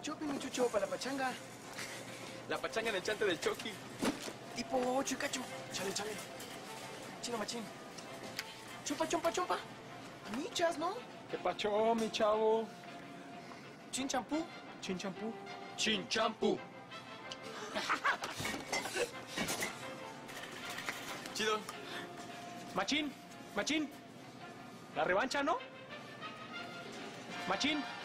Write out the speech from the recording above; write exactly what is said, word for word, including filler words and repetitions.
Chupi, mi chucho, para la pachanga. La pachanga en el chante del Chucky. Tipo ocho y cacho. Chale, chale. Chino machín. Chupa, chumpa, chumpa. Amichas, ¿no? ¿Qué pacho, mi chavo? Chin champú. Chin champú. Chin champú. Chido. Machín, machín. La revancha, ¿no? Machín.